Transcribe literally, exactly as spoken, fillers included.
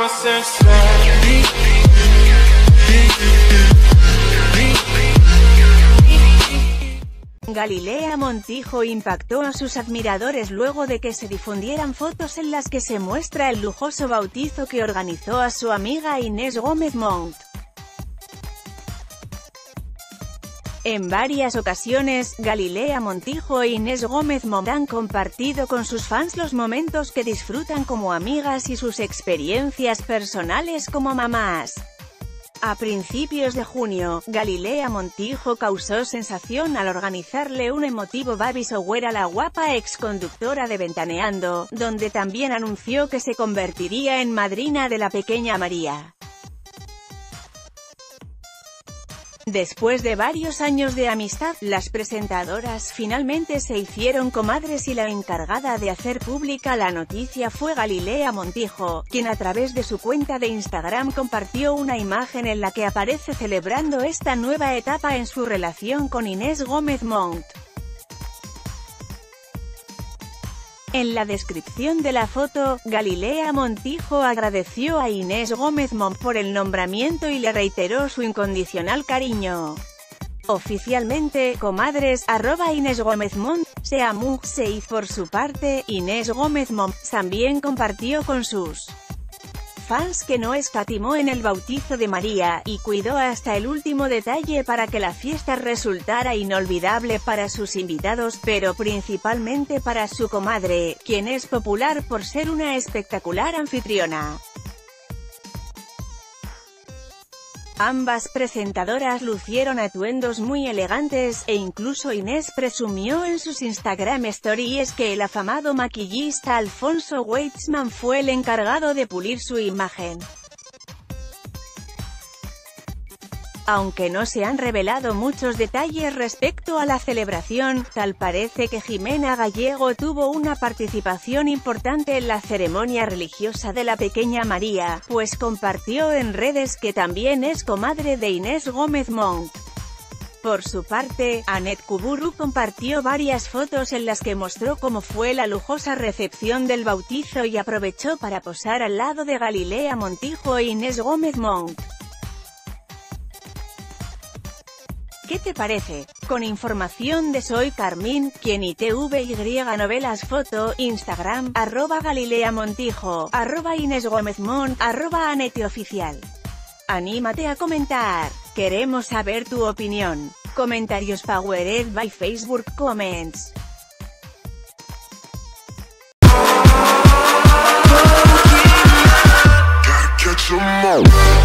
Galilea Montijo impactó a sus admiradores luego de que se difundieran fotos en las que se muestra el lujoso bautizo que organizó a su amiga Inés Gómez Montt. En varias ocasiones, Galilea Montijo e Inés Gómez Montt han compartido con sus fans los momentos que disfrutan como amigas y sus experiencias personales como mamás. A principios de junio, Galilea Montijo causó sensación al organizarle un emotivo baby shower a la guapa exconductora de Ventaneando, donde también anunció que se convertiría en madrina de la pequeña María. Después de varios años de amistad, las presentadoras finalmente se hicieron comadres y la encargada de hacer pública la noticia fue Galilea Montijo, quien a través de su cuenta de Instagram compartió una imagen en la que aparece celebrando esta nueva etapa en su relación con Inés Gómez Montt. En la descripción de la foto, Galilea Montijo agradeció a Inés Gómez Montt por el nombramiento y le reiteró su incondicional cariño. Oficialmente, comadres, arroba Inés Gómez Montt, se amó, se hizo. Por su parte, Inés Gómez Montt también compartió con sus fans que no escatimó en el bautizo de María, y cuidó hasta el último detalle para que la fiesta resultara inolvidable para sus invitados, pero principalmente para su comadre, quien es popular por ser una espectacular anfitriona. Ambas presentadoras lucieron atuendos muy elegantes, e incluso Inés presumió en sus Instagram Stories que el afamado maquillista Alfonso Weitzman fue el encargado de pulir su imagen. Aunque no se han revelado muchos detalles respecto a la celebración, tal parece que Jimena Gallego tuvo una participación importante en la ceremonia religiosa de la pequeña María, pues compartió en redes que también es comadre de Inés Gómez Montt. Por su parte, Anet Kuburu compartió varias fotos en las que mostró cómo fue la lujosa recepción del bautizo y aprovechó para posar al lado de Galilea Montijo e Inés Gómez Montt. ¿Qué te parece? Con información de Soy Carmín, quien I T V Y Novelas Foto, Instagram, arroba Galilea Montijo, arroba Inés Gómez Montt, arroba Anete Oficial. Anímate a comentar. Queremos saber tu opinión. Comentarios powered by Facebook Comments. Gotta catch 'em all.